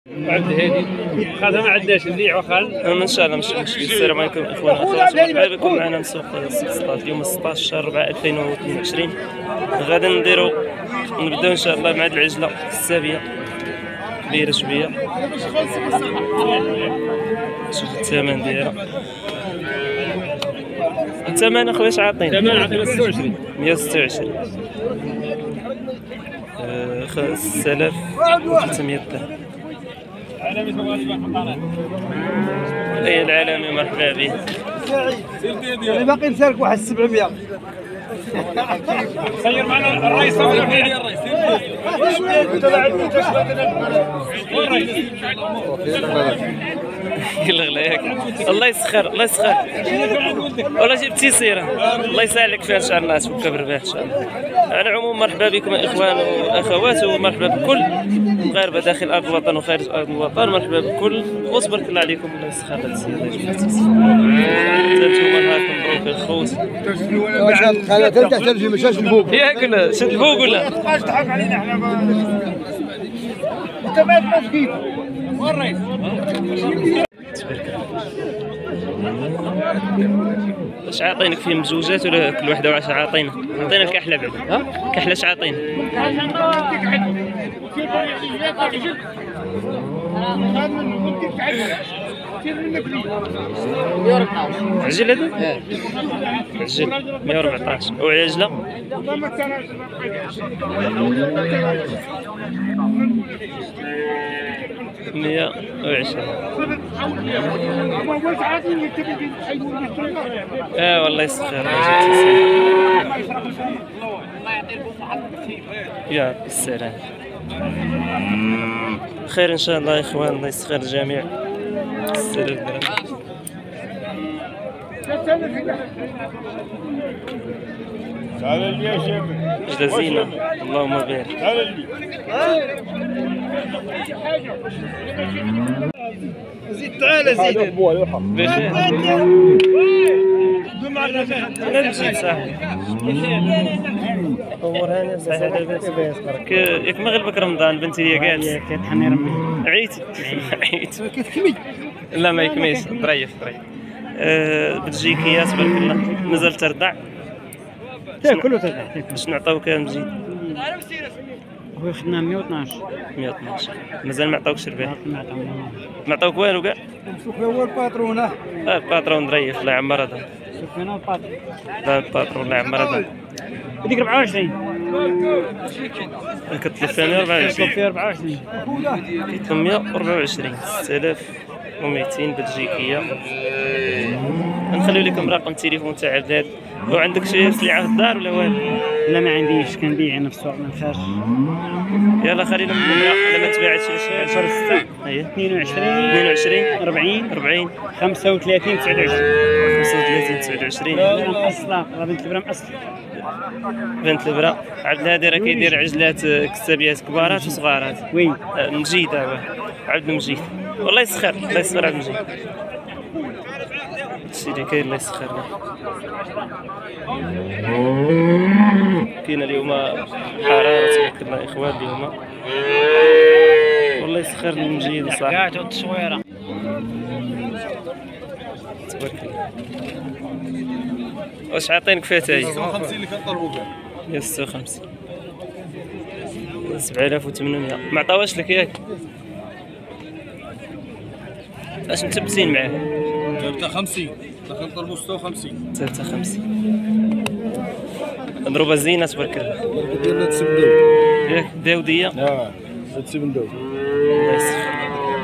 عبد الهادي خاطر ما عندناش نبيع وخال ان شاء الله ماشي مشكل. السلام عليكم اخوان واخوات، مرحبا بكم معنا من سوق السقسطات اليوم 16 شهر 4 2022. غادي نبداو ان شاء الله مع هاد العجله السابيه كبيره شويه. شوف الثمن ديالها. الثمن اخويا اش عاطينا؟ الثمن عطينا 26 126 5300 درهم. اي العالمي مرحبا به. اللي باقي نسالك واحد 700. سير معنا الرئيس يلغى ياك. الله يسخر الله يسخر. والله جبتي سيره الله يسهلك فيها ان شاء الله تفك برباح ان شاء الله. على العموم مرحبا بكم اخوان واخوات، ومرحبا بكل المغاربه داخل ارض الوطن وخارج ارض الوطن. مرحبا بكل وتبارك الله عليكم. الله يسخر هذا السيد الله يجبر انتم نهاركم مبروك الخوت. واش هاد القناه تحتاج مشاش الفوق ياك ولا شد الفوق ولا ما تبقاش تضحك علينا احنا. انت ما تمسكيت والرئيس اش عاطينك فيهم بزوجات ولا كل وحده واش عاطينا؟ عطينا الكحله بعد. كحله اش عاطينا؟ عجل هذا؟ عجل 114 وعجله 120. والله يسخر يا السلام. خير ان شاء الله يا اخوان، الله يسخر الجميع. السلام جزينا اللهم بارك. زيد تعال زيد بخير نمشي صاحبي. امور هانيه صحيح لاباس. ياك ما غلبك رمضان بنتي ليا جالس كتحني رمي عييت عييت كتكمي. لا ما يكميش طريف بلجيكيه تبارك الله. مازال ترضع تاكل وترضع. باش نعطيوك مزيد. هو خدنا 112 مازال ما عطاوكش ربح. ما ما عطاوك والو كاع. نشوف هو الباترون. الباترون ظريف الله يعمر هذا. شوف هنا الباط. لا الباترون الله يعمر هذا. هذيك 24 كتلف ثاني 24 فيها 24 324 6200 بلجيكيه. نخليو لكم رقم التليفون تاع عبد. وعندك شي سلعه في الدار ولا والو؟ لا ما عنديش، كنبيع انا في السوق من الخارج. يلا خلينا النمره على ما تباعتش باش 6 هي 22 40 35 29 29. اصلا بنت البرا مأصل. بنت البرا. عبد الهادي راه كيدير عجلات كتابيات كبارات وصغارات. وين مجيد هذا عبد المجيد. والله يسخر الله يسخر عبد المجيد. هادشي اللي كاين الله يسخر له. كاين اليوم حراره تبارك الله اخوان اليوم. والله يسخر المجيد صح. كاع التصويره تبارك الله. واش عاطينك فيها تاهي؟ 56 اللي كنطلبوا بها 156 7800. ما عطاوهاش لك ياك؟ اش متبسين معاه؟ جبتها 50 كنطلبوا 56 53. مضروبه زينه تبارك الله. ديالنا تسبدو ياك داوديه. تسبدو الله يسخر.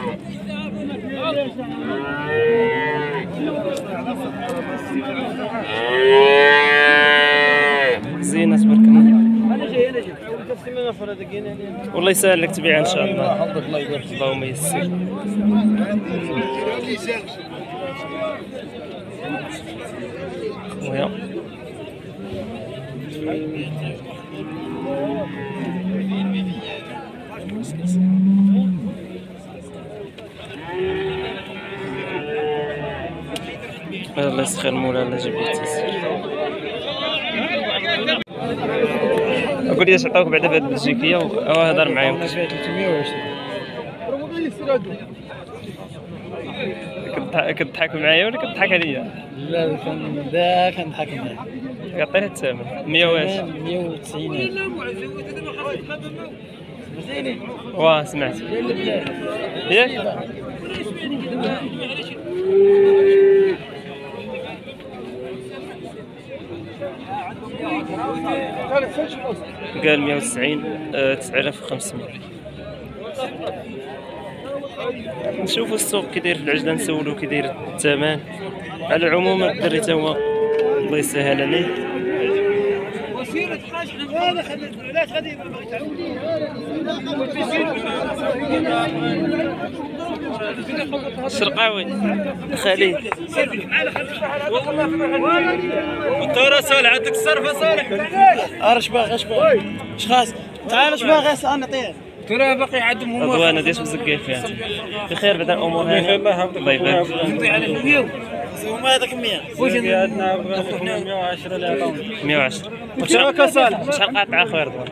زينه تبارك الله. والله يسهل لك تبيع ان شاء الله. اللهم يسر. خويا الله يسخر مولانا جبت التسجيل. اقول لي اش عطاوك بعدا في هاد البلجيكيه وهضر معاهم. 320 كتضحك معايا ولا كتضحك عليا؟ لا كنضحك معاه. عطيني الثمن 100 واش؟ 190. واه سمعت ياك؟ قال 190 9500. نشوفوا السوق كي داير في العجله، نسولو كي داير الثمن. على العموم الدري تا هو الله يسهل عليه. الشرقاوي خليل الدورة صالح عندك الصرفة صالح. اش باغي اش خاص تعال اش باغي انا نعطيه. ترى باقي عندهم هما رضوان ديش بزكاي فيها بخير بعد الامور هانيه. الله يبارك نمضي على الفيديو. هما هذاك 100 واش عندنا 110 اللي عطاونا 110. شحال قاطع اخويا رضوان؟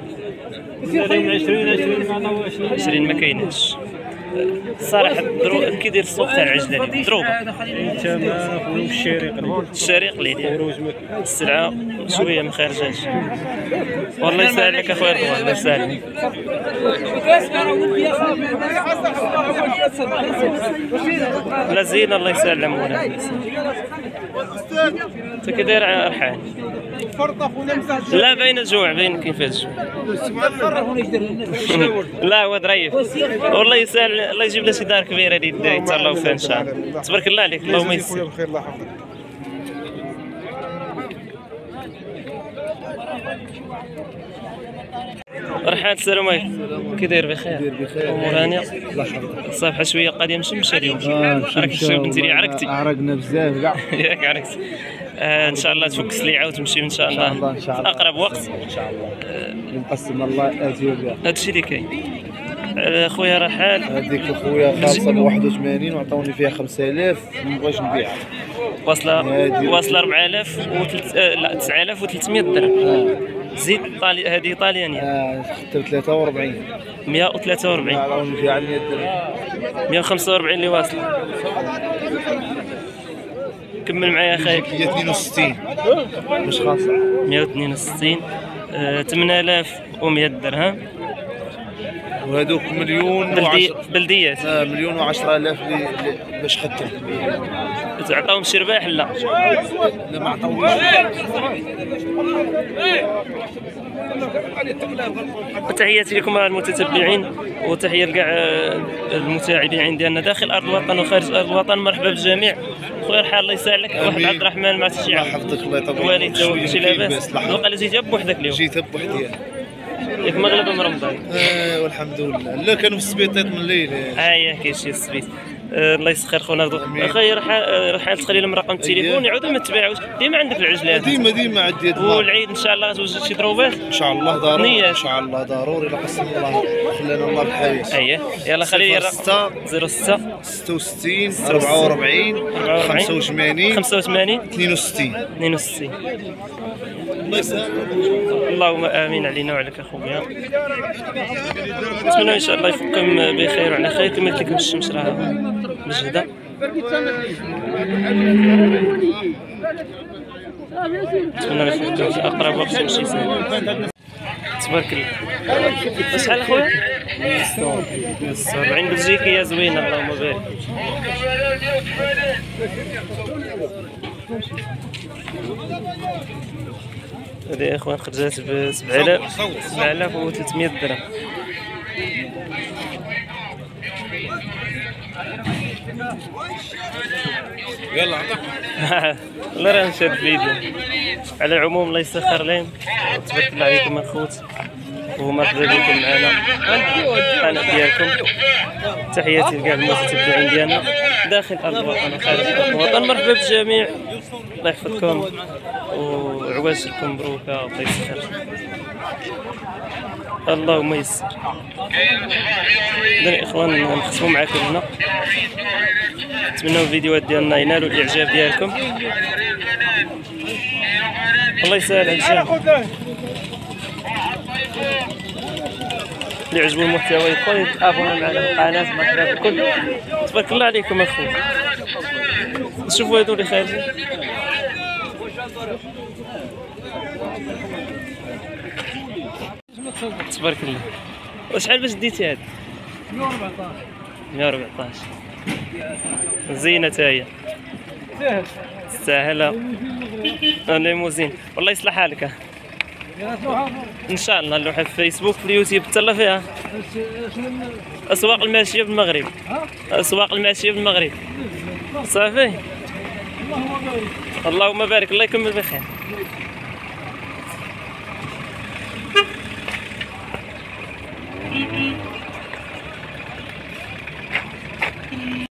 20 ما كايناش صراحه. كيدير السوق تاع العجله مضروبه. الشاري قليل، السلعه شويه ما خارجاش. والله يسهل لك اخويا رضوان، الله يسهل. لا زين الله يسهل عمونا. انت كي داير رحال؟ لا باين الجوع، باين كيفاش الجوع. لا هو ظريف والله يسهل. الله يجيب لنا شي دار كبيره اللي يتهلاو فيها ان شاء الله. تبارك الله عليك، اللهم يسر. رحال السلام عليكم، كي داير؟ بخير امور هانيه. الصباح شويه قاديه مشمشه اليوم. راك الشباب انت اللي عرقتي. عرقنا بزاف كاع. ياك عرقتي. ان شاء الله تفك السليعه وتمشي ان شاء الله ان شاء الله في اقرب وقت. ان شاء الله نقسم الله اجير بها. هادشي اللي كاين. خويا رحال هذيك خويا خالصه ب 81 وعطاوني فيها 5000 ما بغيتش نبيعها. واصله 4000 لا 9300 درهم. زيد هذه طاليانيه. حتى ب 43 143 عطاوني فيها على 100 درهم. 145 اللي واصله. كمل معايا اخاي. هي 62 مش خاصه. 162 8100 درهم. وهذوك مليون بلديات. مليون و10 آلاف باش خدتهم. تعطاهم شي رباح؟ لا لا ما عطاونيش. تحياتي لكم المتتبعين، وتحيه لكاع المتابعين ديالنا داخل ارض الوطن وخارج ارض الوطن. مرحبا بالجميع. خويا رحال الله يسهلك. واحد عبد الرحمن مع الشيعة. الله يحفظك الله يطول والد تو شي لاباس. نلقى اللي جيت بوحدك اليوم. جيت بوحدي ياك مغلبه من رمضان. والحمد لله. لا كانوا في السبيطيط من الليل. ياك كاين شي السبيت. الله يسخر خونا اخي. رحال تخلي لهم رقم التليفون يعاودوا ما تباعوش. ديما عندك العجلات. ديما عندي. والعيد ان شاء الله غتوجد شي ضروبات ان شاء الله ضروري. نية. ان شاء الله ضروري. لا قسم الله خلانا الله بحياة. يلا خلي لي الرقم 06 66 44 85 62. الله يسهل. اللهم امين علينا وعليك اخويا. نتمنى ان شاء الله يفكم بخير وعلى خير. كما قلت لكم الشمس راه مجهده. نتمنى يفكم في اقرب وقت يمشي سهل. تبارك الله. شحال اخويا؟ 146 بلجيكيه زوينه اللهم بارك. هذه يا اخوان خرجات ب 7300 درهم. يلا عطا. والله راه نشاهد الفيديو. على العموم الله يسخر لهم. تبارك الله عليكم اخوت، ومرحبا بكم معنا القناه ديالكم. تحياتي لكاع المتتبعين ديالنا داخل ارض الوطن وخارج ارض الوطن. مرحبا بالجميع، الله يحفظكم وعواشركم مبروكه. الله يسخر. اللهم يسر. اذا الاخوان نختموا معكم هنا. نتمنى الفيديوهات ديالنا ينالوا الاعجاب ديالكم. الله يسهل على الجميع. اللي عجبو المحتوى يدخل يتابونا معنا في القناه. مرحبا بكم، تبارك الله عليكم اخويا. شوفوا هادو اللي خارجين، تبارك الله. وشحال باش ديتي هاد؟ 114 زينه تا هي، تستاهل الليموزين. والله يصلح حالك ان شاء الله. اللوحه في فيسبوك في اليوتيوب تهلا فيها. اسواق الماشيه بالمغرب، اسواق الماشيه بالمغرب صافي. اللهم بارك، الله يكمل بخير.